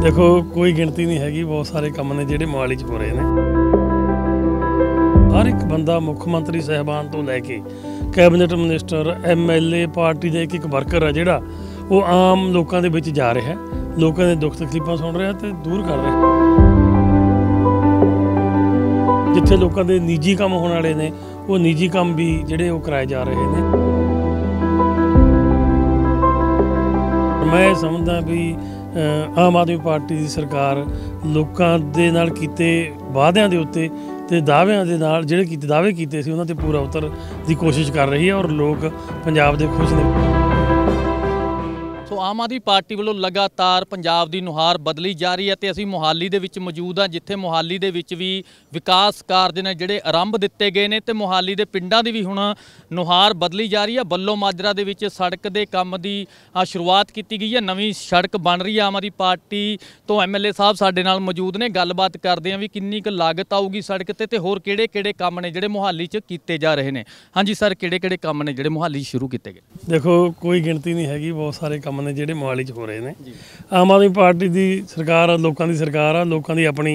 देखो कोई गिणती नहीं हैगी, बहुत सारे काम ने जिहड़े मोहाली च हो रहे हैं। हर एक बंदा मुख मंत्री साहबान तो लैके कैबिनेट मिनिस्टर MLA पार्टी का एक वर्कर है जिहड़ा वो आम लोगों के विच जा रहा है, लोगों के दुख तकलीफां सुन रहा तो दूर कर रहा है। जिथे लोगों के निजी काम होने वाले ने वो निजी काम भी जिहड़े वो कराए जा रहे हैं। मैं समझदा भी आम आदमी पार्टी की सरकार लोगों के नाल कीते वादियां दे उत्ते ते दावियां दे नाल जिहड़े कीते दावे कीते सी उन्हां ते पूरा उतर दी कोशिश कर रही है और लोग पंजाब दे खुश ने। सो आम आदमी पार्टी वालों लगातार पंजाब की नुहार बदली जा रही है तो असीं मोहाली दे विच मौजूद हाँ, जिथे मोहाली दे विच भी विकास कार्य ने जिहड़े आरंभ दिते गए ने ते मोहाली दे पिंडां दी भी हुण नुहार बदली जा रही है। बल्लो माजरा दे विच सड़क दे काम की शुरुआत की गई है, नवीं सड़क बन रही है। आम आदमी पार्टी तो MLA साहब साडे नाल मौजूद ने, गलबात करदे हां भी किन्नी क लागत आऊगी सड़क ते होर किहड़े-किहड़े काम ने जिहड़े मोहाली च कीते जा रहे हैं। हाँ जी सर, किहड़े-किहड़े काम ने जिहड़े मोहाली शुरू किए गए? देखो कोई गिणती नहीं हैगी, बहुत सारे काम ने जिहड़े मोहाली च हो रहे हैं। आम आदमी पार्टी की सरकार लोगों की सरकार आ, लोगों की अपनी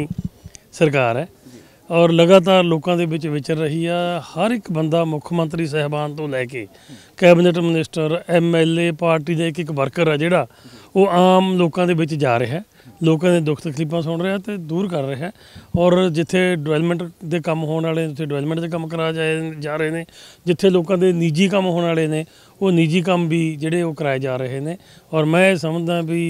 सरकार है और लगातार लोगों के विच विचर रही है। हर एक बंदा मुख मंत्री साहबान तो लैके कैबिनेट मिनिस्टर MLA पार्टी का एक वर्कर है जिहड़ा वो आम लोगों के विच जा रहा है, लोगों के दुख तकलीफां सुन रहा तो दूर कर रहा है। और जिथे डिवेलपमेंट के काम होने वाले उत्थे डिवेलपमेंट के काम कराए जा रहे हैं, जिथे लोगों के निजी काम होने वाले ने वो निजी काम भी जिहड़े वो कराए जा रहे हैं। और मैं समझदा भी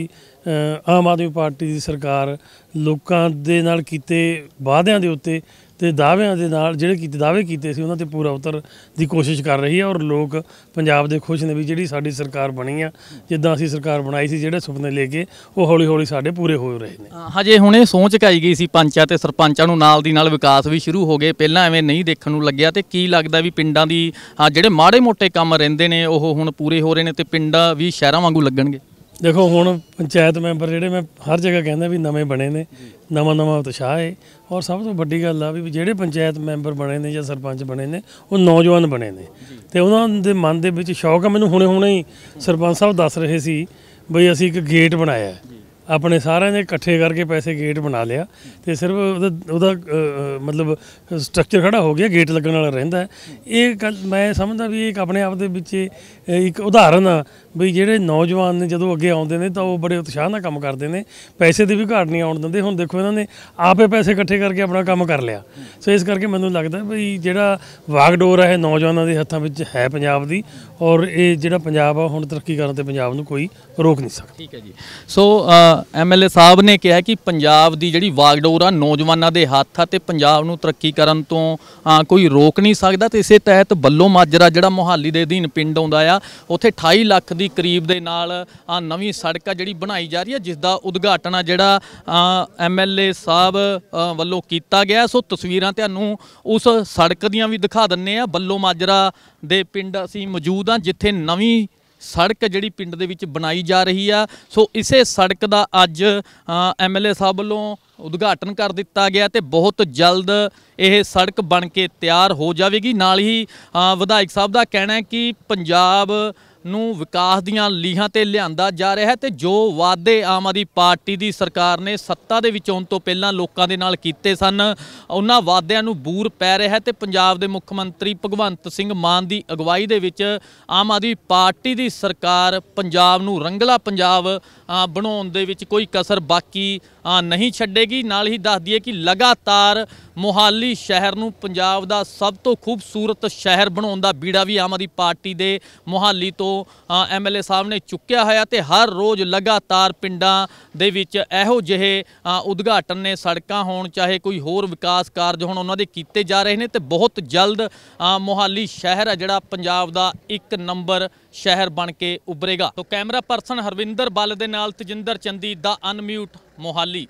आम आदमी पार्टी की सरकार लोगों के नाल कीते वादियां दे उत्ते ते दावियां दे नाल जिहड़े कीते दावे कीते सी उन्हां ते पूरा उतर दी कोशिश कर रही है। और लोग पंजाब दे खुश ने भी जिहड़ी साडी सरकार बनी आ, जिद्दां असीं सरकार बनाई सी जिहड़े सुपने लेके वो हौली हौली साडे पूरे हो रहे हैं। हजे हुणे सोच के आई गई सी पंचां ते सरपंचां नूं नाल दी नाल विकास भी शुरू हो गए, पहलां एवें नहीं देखण नूं लग्गिया ते की लगदा भी पिंडां दी जिहड़े माड़े मोटे काम रहिंदे ने ओह हुण पूरे हो रहे ने ते पिंडां भी शहरां वांगू लगणगे? देखो हुण पंचायत मैंबर जिहड़े मैं हर जगह कहना भी नवें बने ने, नवां उत्साह है। और सब तो वड्डी गल आ भी जिहड़े पंचायत मैंबर बने ने या सरपंच बने ने वो नौजवान बने ने ते उन्हां दे मन दे विच शौक आ। मैनूं हुणे ही सरपंच साहब दस रहे सी बई असीं एक गेट बनाया अपने सारे ने इकट्ठे करके पैसे गेट बना लिया तो सिर्फ उहदा मतलब स्ट्रक्चर खड़ा हो गया, गेट लगन वाला रहिंदा है। ये गल मैं समझदा भी एक अपने आप दे विच एक उदाहरण आ भी जिहड़े नौजवान ने जदों अगे आउंदे ने तो वो बड़े उत्साह नाल काम करते हैं, पैसे की भी घाट नहीं आउण दिंदे। हुण देखो इन्होंने आपे पैसे इकट्ठे करके अपना काम कर लिया। सो इस करके मैनूं लगदा भी जिहड़ा वागडोर है नौजवानों के हत्थां विच है पंजाब दी, और ये जिहड़ा पंजाब आ हुण तरक्की करन ते पंजाब नूं कोई रोक नहीं सकदा। ठीक है जी। सो MLA साहब ने कहा कि पंजाब की जिहड़ी वागडोर आ नौजवानों के हत्थ आ ते पंजाब नूं तरक्की करन तो कोई रोक नहीं सकता। तो इसे तहत बल्लो माजरा जिहड़ा मोहाली दे अधीन पिंड आउंदा आ उत्थे 28 लाख दी करीब दे नाल नवीं सड़क आ जिहड़ी बनाई जा रही है, जिसका उद्घाटन आ जिहड़ा MLA साहब वल्लों कीता गया। सो तस्वीरां तुहानूं उस सड़क दियां भी दिखा दिंने आ। बल्लो माजरा दे पिंड असीं मौजूद हाँ जिथे नवीं सड़क जिहड़ी पिंड दे विच बनाई जा रही है। सो इसे सड़क का अज MLA साहब वालों उद्घाटन कर दिता गया तो बहुत जल्द यह सड़क बन के तैयार हो जाएगी। नाल ही विधायक साहब का कहना है कि पंजाब नूं विकास दीआं लीहां ते लिआंदा जा रहा है तो जो वादे आम आदमी पार्टी की सरकार ने सत्ता दे विच आउण तो पहलां लोकां दे नाल कीते सन उन्हां वादिआं नूं बूर पै रहा है। तो पंजाब दे मुख मंत्री भगवंत सिंह मान की अगवाई दे विच आम आदमी पार्टी की सरकार पंजाब नूं रंगला पंजाब बनाउण दे विच कोई कसर बाकी नहीं छड्डेगी। नाल ही दस दईए कि लगातार मोहाली शहर नूं पंजाब दा सब तो खूबसूरत शहर बनाउण दा बीड़ा भी आम आदमी पार्टी दे मोहाली तो MLA साहब ने चुक्या होया ते हर रोज़ लगातार पिंडां दे विच इहो जिहे उद्घाटन ने सड़कां होण चाहे कोई होर विकास कारज होण उन्हां दे कीते जा रहे हैं। तो बहुत जल्द मोहाली शहर है जिहड़ा पंजाब दा एक नंबर शहर बन के उभरेगा। तो कैमरा परसन हरविंदर बल दे नाल तजिंदर चंदी दा अनम्यूट मोहाली।